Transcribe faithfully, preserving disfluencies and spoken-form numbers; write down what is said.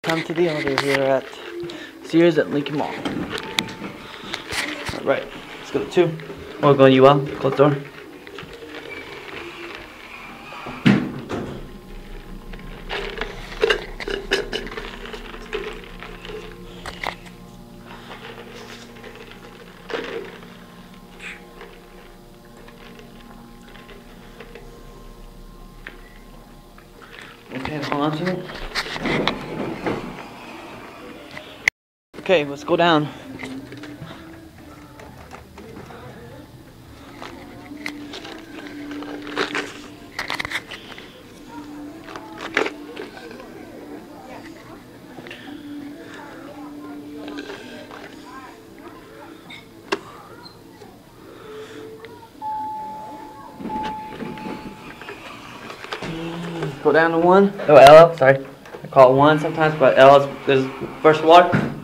Welcome to the elevator here at Sears at Lincoln Mall. Alright, let's go to two. We'll go you out, close the door. Okay, hold on to it. Okay, let's go down. Go down to one. Oh, L, sorry. I call it one sometimes, but L is, is first floor.